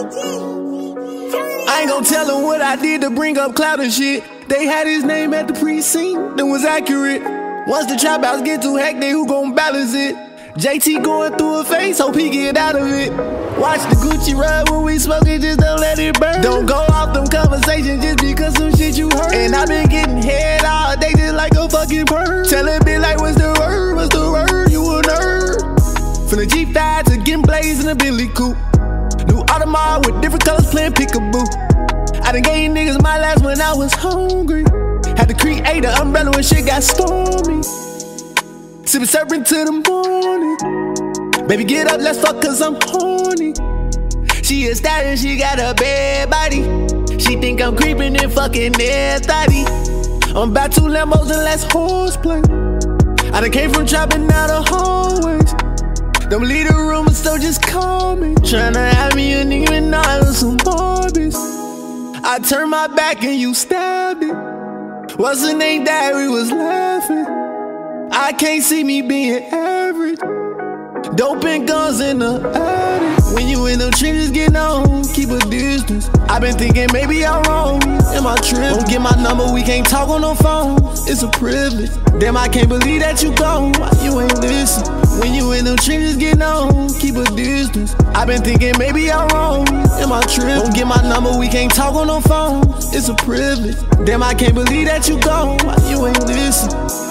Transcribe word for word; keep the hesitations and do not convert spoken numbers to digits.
I ain't gon' tell them what I did to bring up clout and shit. They had his name at the precinct, that was accurate. Once the trap house get too hectic, who gon' balance it? J T going through a phase, hope he get out of it. Watch the Gucci ride when we smoking, just don't let it burn. Don't go off them conversations just because some shit you heard. And I been getting head all day just like a fucking bird. Tell it be like, what's the word, what's the word, you a nerd. From the G five to getting blazed in a Billy coupe. New Audemars with different colors playing peekaboo. I done gave niggas my last when I was hungry. Had to create an umbrella when shit got stormy. Sippin' serpent to the morning. Baby, get up, let's fuck, cause I'm horny. She a stallion, she got a bad body. She think I'm creeping and fucking everybody. I'm about two Lambos and less horseplay. I done came from trapping out the hallways. Don't leave the room, so just call me. Tryna have me a nigga and all of some Barbies. I turned my back and you stabbed it. What's the name that we was laughing? I can't see me being average. Dope and guns in the attic. When you in them trenches getting on, keep a distance. I been thinking maybe I'm wrong. Am I tripping? Don't get my number, we can't talk on no phone. It's a privilege. Damn, I can't believe that you gone. Why you ain't listen? When you in them trenches getting on, keep a distance. I been thinking maybe I'm wrong. Am I tripping? Don't get my number, we can't talk on no phone. It's a privilege. Damn, I can't believe that you gone. Why you ain't listen?